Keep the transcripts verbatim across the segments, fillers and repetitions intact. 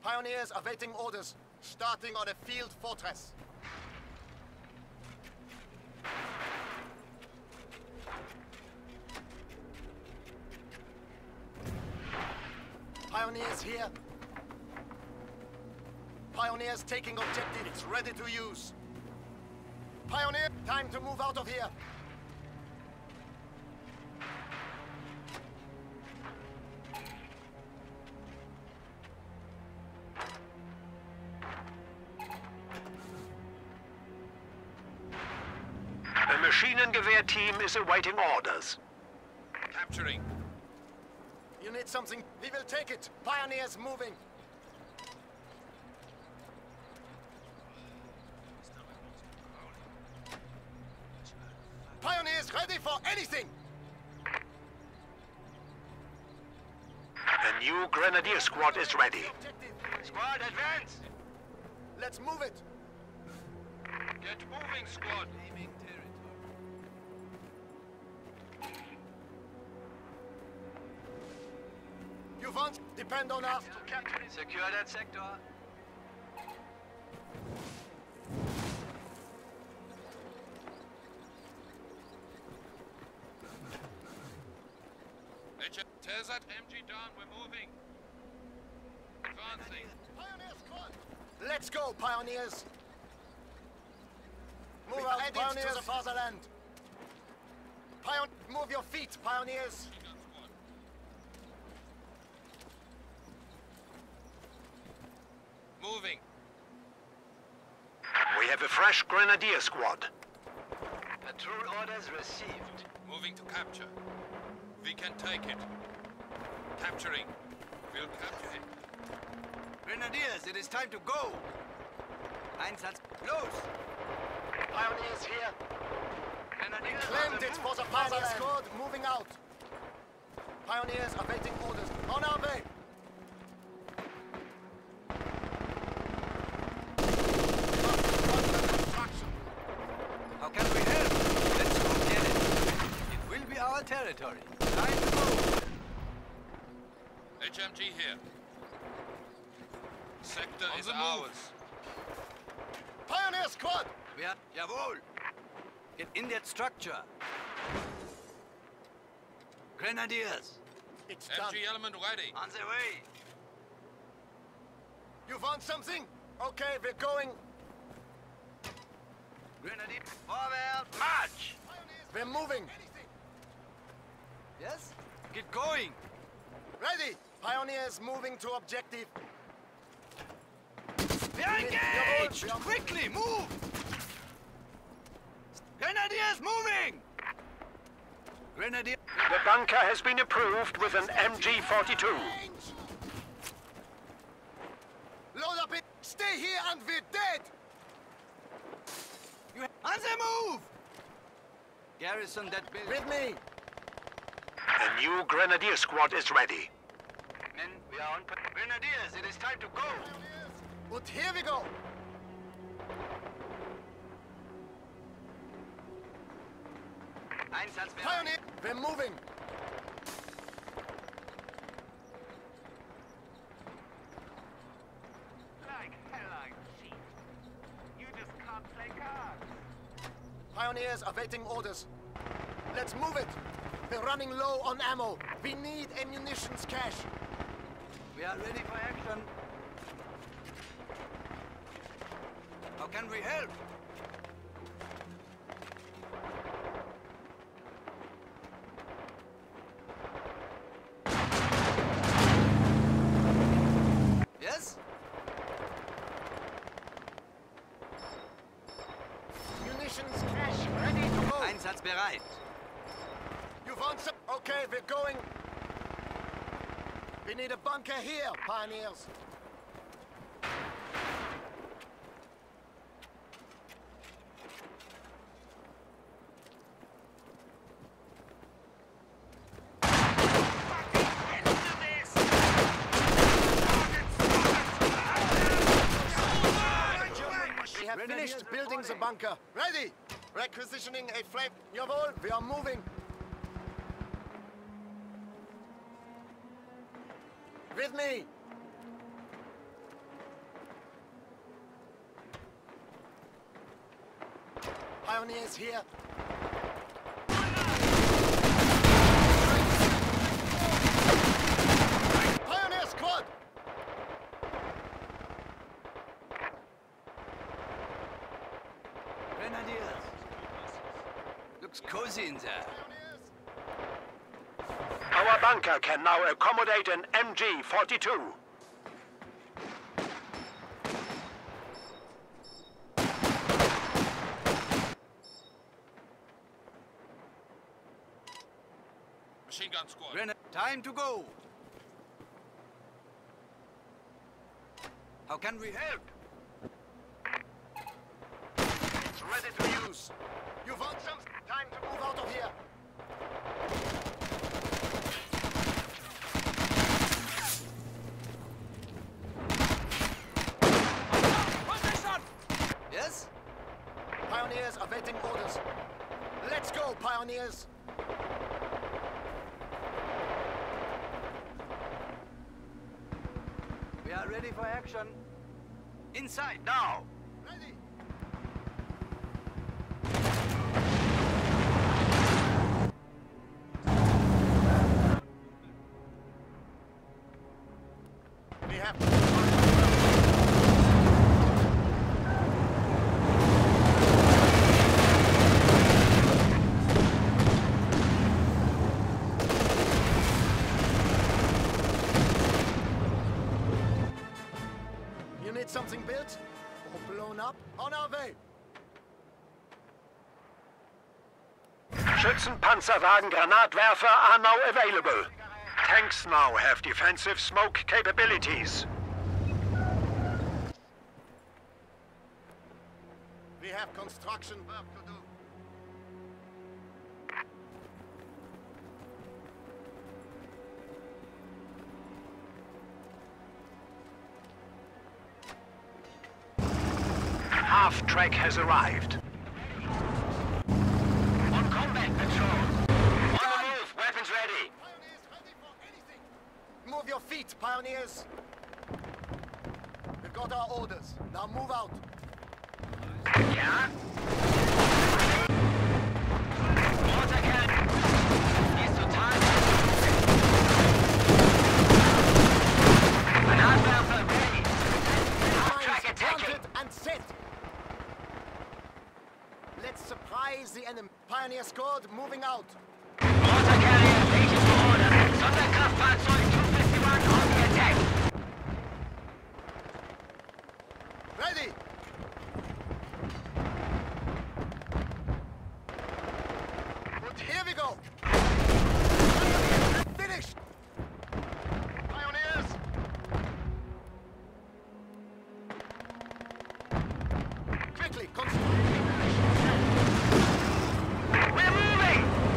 Pioneers awaiting orders. Starting on a field fortress. Pioneers here. Pioneers taking objective. It's ready to use. Pioneer, time to move out of here. The Maschinengewehr team is awaiting orders. Capturing. You need something? We will take it. Pioneers moving. Pioneers ready for anything! A new Grenadier squad is ready. Squad, advance! Let's move it! Get moving, squad! You want? Depend on us to capture it. Secure that sector. Tell that M G down, we're moving. Advancing. Pioneer squad! Let's go, Pioneers! Move out, Pioneers, to the fatherland! Pion move your feet, Pioneers! Moving. We have a fresh Grenadier squad. Patrol orders received. Moving to capture. We can take it. Capturing. We'll capture it. Grenadiers, it is time to go! Einsatz, los! Pioneers here! Grenadiers Claimed it for the Pioneer squad, moving out! Pioneers awaiting orders, on our way! How can we help? Let's go get it. It will be our territory. Time to move! H M G here. Sector is ours. Pioneer squad! We are... Jawohl! Get in that structure. Grenadiers! It's M done. G element ready. On the way! You want something? Okay, we're going. Grenadier, forward, march! We're moving. Yes? Get going! Ready! Pioneers moving to objective. We are engaged! We are- Quickly, move! Grenadiers moving! Grenadier... The bunker has been approved with an M G forty-two. Range. Load up it. Stay here and we're dead. You on the move! Garrison that building. With me. A new Grenadier squad is ready. Men, we are on... Grenadiers, it is time to go! But here we go. Einsatz Pioneer. We're moving. Like hell I'm cheap. You just can't play cards. Pioneers awaiting orders. Let's move it. We're running low on ammo. We need a munitions cache. We are ready for action. How can we help? Yes? Munitions cache ready to go. Einsatzbereit. You want some? Okay, we're going. We need a bunker here, Pioneers. We have finished building the bunker. Ready! Requisitioning a flame. Jawohl, we are moving. With me. Pioneers here. Pioneer squad! Grenadiers. Looks cozy in there. Our bunker can now accommodate an M G forty-two. Machine gun squad. Grenadier. Time to go. How can we help? It's ready to use. You want some time to move out of here? Yes? Pioneers awaiting orders. Let's go, Pioneers! We are ready for action. Inside now. Ready! We have to... You need something built or blown up? On our way! Schützenpanzerwagen Granatwerfer are now available. Tanks now have defensive smoke capabilities. We have construction work to do. Half-track has arrived. On combat patrol. On the move. Weapons ready. Pioneers ready for anything! Move your feet, Pioneers! We've got our orders. Now move out. Yeah? Mortar cannon. He's to time. An Adwerfer ready. Half-track attacking. Planted and set! Let's surprise the enemy. Pioneer squad moving out. Mortar carrier waiting for order. Sonderkraftfahrzeug two fifty-one on the attack. Ready! Good, here we go! Finished! Pioneers! Quickly, concentrate! We're moving!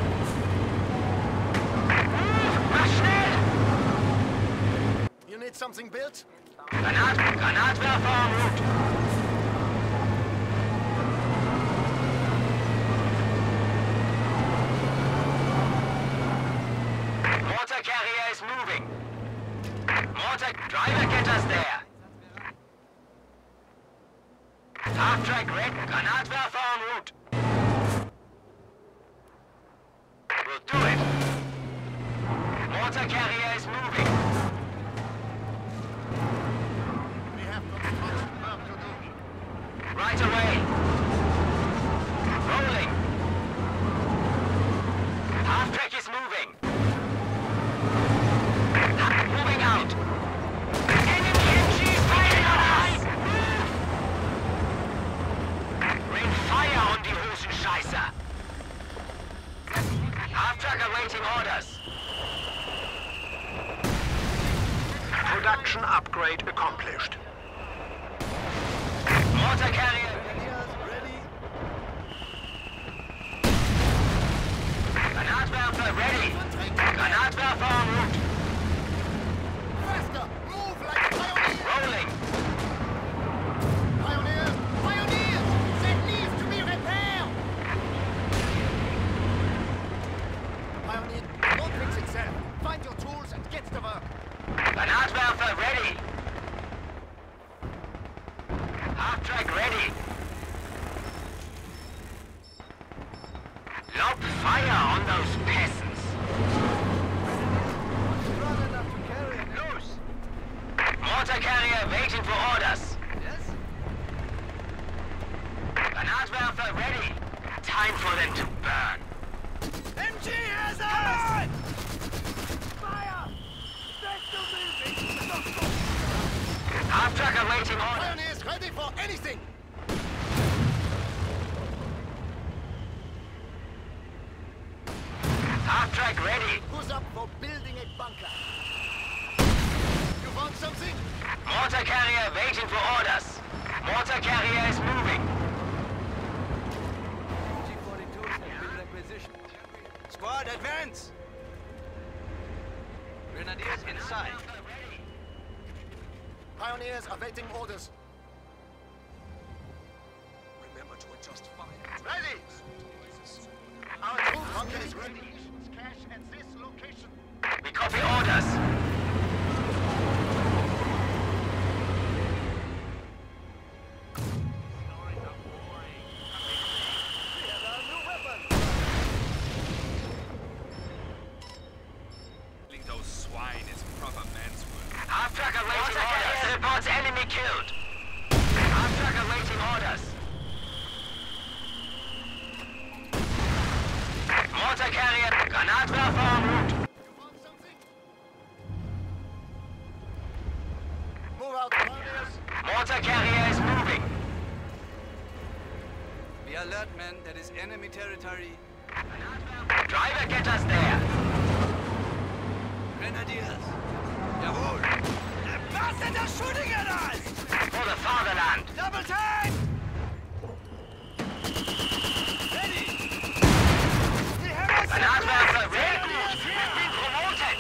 Move! Mach schnell! You need something built? Granat, Granatwerfer en route. Mortar carrier is moving. Mortar driver get us there. Half-track red, Granatwerfer en route. We'll do it. Mortar carrier is moving. We have construction work to do. Right away. Rolling. Half-track is moving. Ha- moving out. Enemy M Gs firing on us! Rain fire on die Hosenscheißer. Half-track awaiting orders. Production upgrade accomplished. Mortar carrier. Grenadiers ready. Granatwerfer ready. Granatwerfer en route. Faster! Move like pioneers! Rolling. Pioneers! Pioneers! That needs to be repaired! Pioneer, don't fix itself. Find your tools and get to work. Granatwerfer ready. Half-track ready. time for them to burn. M G has us! Half track awaiting order. Pioneers ready for anything! Half track ready. Who's up for building a bunker? You want something? Mortar carrier waiting for orders. Mortar carrier is moving. G forty-twos have been requisitioned. Squad, advance! Grenadiers inside. Pioneers awaiting orders. Remember to adjust fire. Ready! Our troop bunker is ready. Cache at this location. We copy orders. Killing those swine is proper man's work. Half track awaiting orders. Reports enemy killed. Half track awaiting orders. Mortar carrier. Granatwerfer en route. You want something? Move out, pioneers. Mortar carrier is moving. Be alert, men. That is enemy territory. Driver, get us there. Grenadiers! Jawohl! The bastards are shooting at us! For the fatherland. Double time! Ready! We have us Granatwerfer very good. We've been promoted.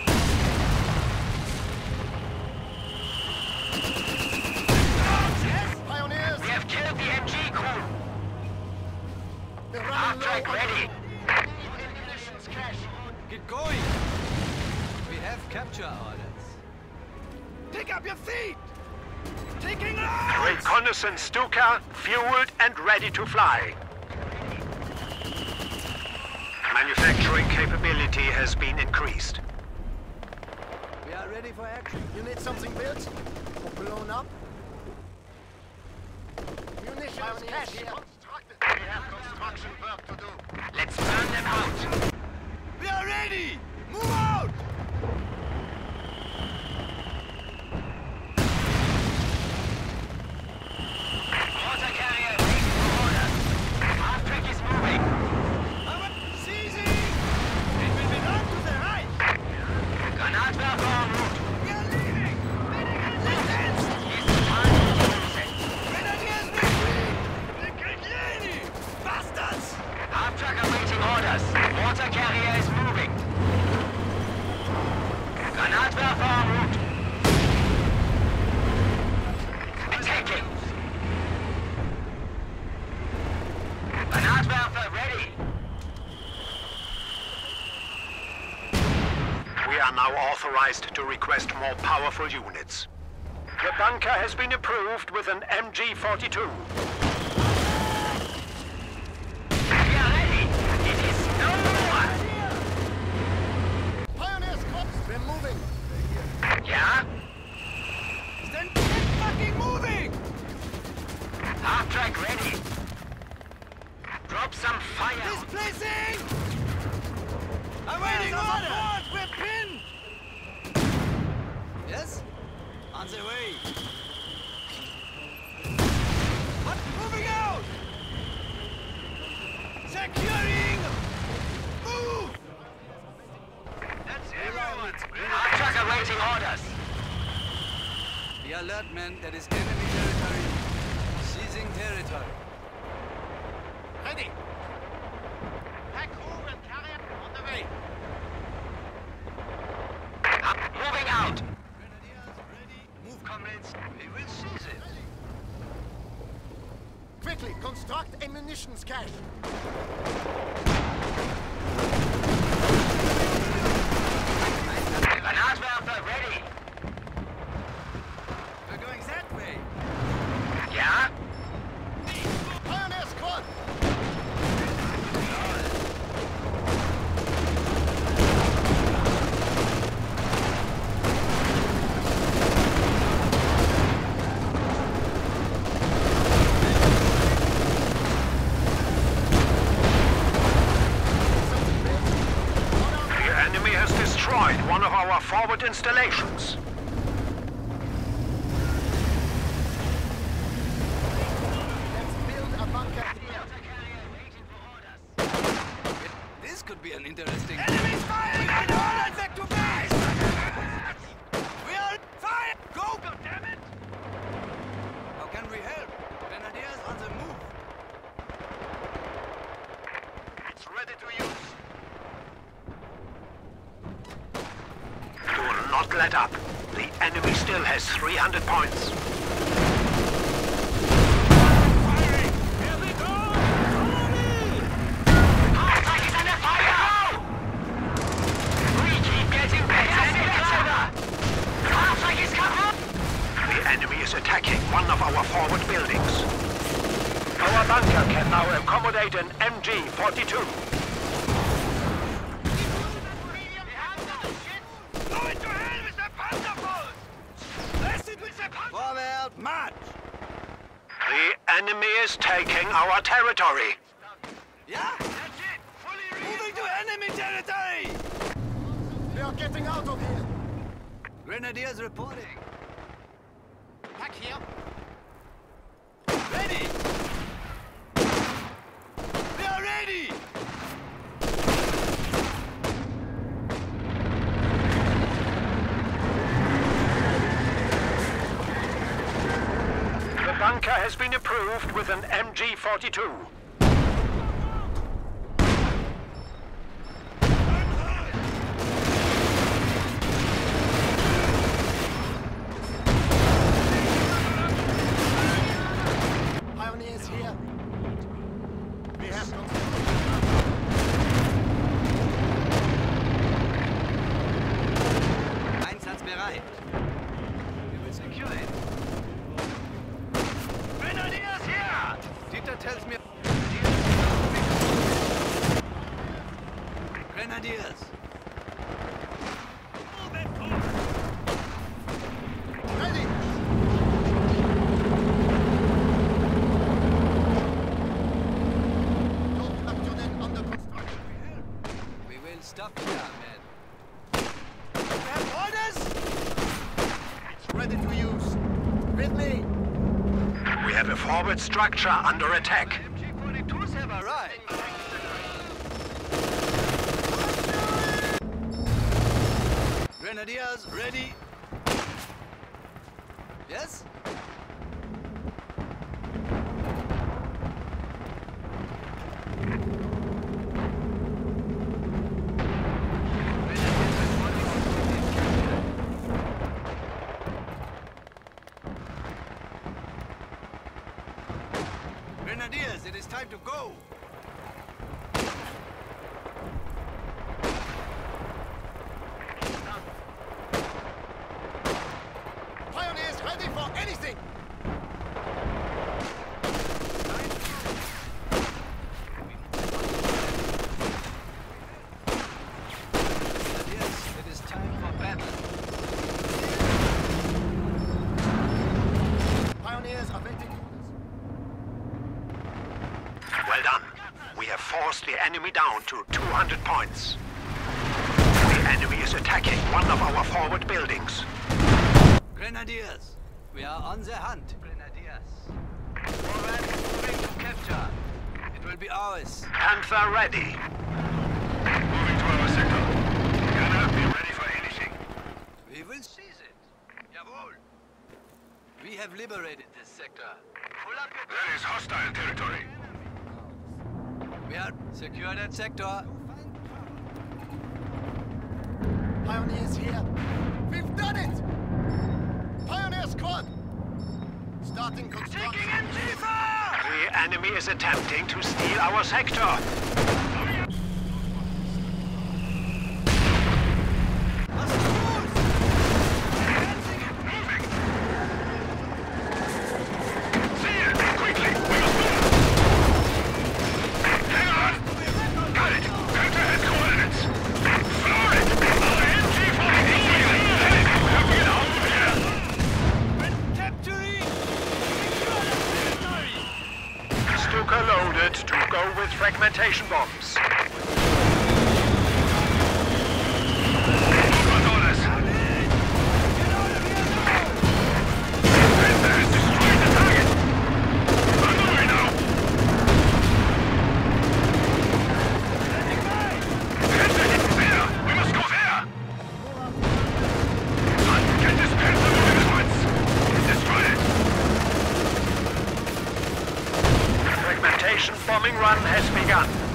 Yes, pioneers. We have killed the M G crew. We're Half running track low on ready. ammunitions cache. Get going! We have capture orders. Pick up your feet! Taking out! Reconnaissance Stuka, fueled and ready to fly. Manufacturing capability has been increased. We are ready for action. You need something built? Or blown up? Munitions cache here. We have construction work to do. Let's burn them out. We are ready! Move out! Mortar carrier waiting for orders. Half track is moving. Our seizing! It will be run to the right! Granatwerfer en route. We are leaving! Resistance! He's trying to use it. Grenadiers retreat! The Cagliani! Bastards! Half track awaiting orders. Mortar carrier is moving. Granatwerfer en route. Attacking. Granatwerfer ready. We are now authorized to request more powerful units. The bunker has been approved with an M G forty-two. We are ready. It is no more. Pioneers, cops, we're moving. Yeah? Then get fucking moving! Half track ready. Drop some fire. Displacing! Awaiting orders! We're pinned! Yes? On the way. What? Moving out! Securing! Move! That's everyone! Half track awaiting orders. Be alert, men. That is enemy territory. Seizing territory. Ready. Pack crew and carrier on the way. Moving out. Grenadiers ready. Move, comrades. We will seize it. Quickly, construct a munitions cache. Granatwerfer ready. We're going that way. Yeah? Pioneer squad. secured installations. Let's build a bunker here. This could be an interesting... Enemies firing on orders back to base! We are fire! Go! Damn it! How can we help? Grenadiers on the move. It's ready to use. Do not let up. The enemy still has three hundred points. Firing! Here we go! Follow me! Fahrzeug ist under fire! We keep getting better and better! Fahrzeug ist kaputt! The enemy is attacking one of our forward buildings. Our bunker can now accommodate an M G forty-two. Vorwärts, march! The enemy is taking our territory. Yeah? That's it! Fully moving to enemy territory! We are getting out of here. Grenadiers reporting. Back here. Ready! We are ready! The bunker has been approved with an M G forty-two. Pioneers here. We have no... Einsatzbereit. We will secure it. Grenadiers here! Dieter tells me... Grenadiers! Ready! Don't platoon under construction. We will stop here, men. We have orders? It's ready to use. With me. We have a forward structure under attack. M G forty-twos have arrived. Grenadiers ready. Yes? Grenadiers, it is time to go! Pioneers ready for anything! Grenadiers, it is time for battle. Pioneers awaiting orders. Well done. We have forced the enemy down to two hundred points. The enemy is attacking one of our forward buildings. Grenadiers, we are on the hunt. Grenadiers. Forward, moving to capture. It will be ours. Panther ready. Moving to our sector. Gunner, be ready for anything. We will seize it. Jawohl. We have liberated this sector. Pull up your... That is hostile territory. We are secure that sector. Pioneers here. We've done it! Pioneer squad! Starting construction. Taking M G fire! The enemy is attempting to steal our sector. Loaded to go with fragmentation bombs. operation bombing run has begun.